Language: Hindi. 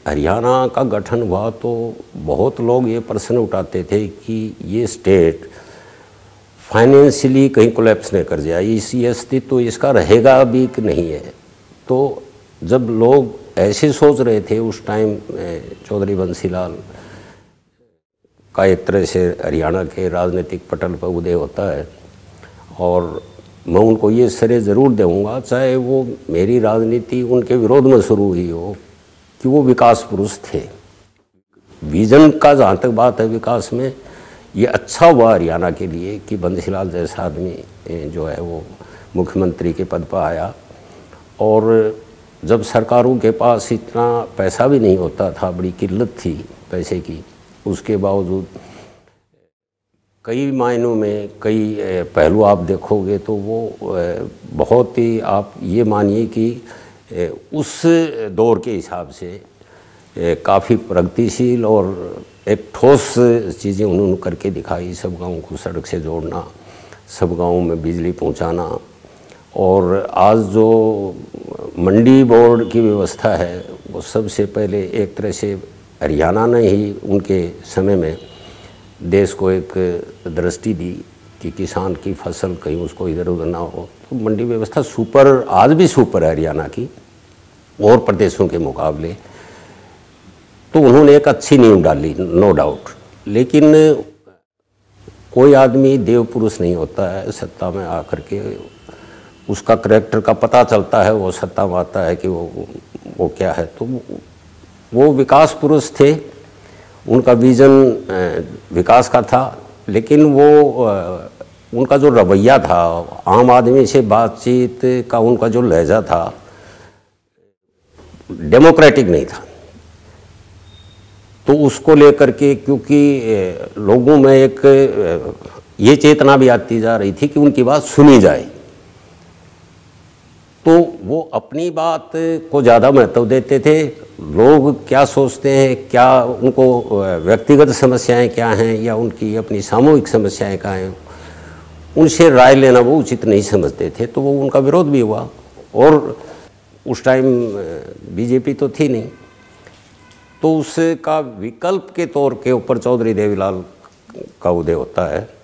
हरियाणा का गठन हुआ तो बहुत लोग ये प्रश्न उठाते थे कि ये स्टेट फाइनेंशियली कहीं कोलैप्स नहीं कर जाए, इसी अस्तित्व तो इसका रहेगा भी कि नहीं है। तो जब लोग ऐसे सोच रहे थे उस टाइम, चौधरी बंसीलाल का एक तरह से हरियाणा के राजनीतिक पटल पर उदय होता है। और मैं उनको ये श्रेय ज़रूर दूँगा, चाहे वो मेरी राजनीति उनके विरोध में शुरू हुई हो, कि वो विकास पुरुष थे। विजन का जहाँ तक बात है विकास में, ये अच्छा हुआ हरियाणा के लिए कि बंसीलाल जैसा आदमी जो है वो मुख्यमंत्री के पद पर आया। और जब सरकारों के पास इतना पैसा भी नहीं होता था, बड़ी किल्लत थी पैसे की, उसके बावजूद कई मायनों में कई पहलू आप देखोगे तो वो बहुत ही, आप ये मानिए कि उस दौर के हिसाब से काफ़ी प्रगतिशील और एक ठोस चीज़ें उन्होंने करके दिखाई। सब गाँव को सड़क से जोड़ना, सब गाँव में बिजली पहुंचाना, और आज जो मंडी बोर्ड की व्यवस्था है वो सबसे पहले एक तरह से हरियाणा ने ही उनके समय में देश को एक दृष्टि दी कि किसान की फसल कहीं उसको इधर उधर ना हो। तो मंडी व्यवस्था सुपर, आज भी सुपर है हरियाणा की और प्रदेशों के मुकाबले। तो उन्होंने एक अच्छी नींव डाली, नो डाउट। लेकिन कोई आदमी देव पुरुष नहीं होता है। सत्ता में आकर के उसका करैक्टर का पता चलता है, वो सत्ता में आता है कि वो क्या है। तो वो विकास पुरुष थे, उनका विजन विकास का था। लेकिन वो उनका जो रवैया था, आम आदमी से बातचीत का उनका जो लहजा था, डेमोक्रेटिक नहीं था। तो उसको लेकर के, क्योंकि लोगों में एक ये चेतना भी आती जा रही थी कि उनकी बात सुनी जाए, तो वो अपनी बात को ज़्यादा महत्व देते थे। लोग क्या सोचते हैं, क्या उनको व्यक्तिगत समस्याएं क्या हैं या उनकी अपनी सामूहिक समस्याएं क्या हैं, उनसे राय लेना वो उचित नहीं समझते थे। तो वो उनका विरोध भी हुआ। और उस टाइम बीजेपी तो थी नहीं, तो उसका विकल्प के तौर के ऊपर चौधरी देवीलाल का उदय होता है।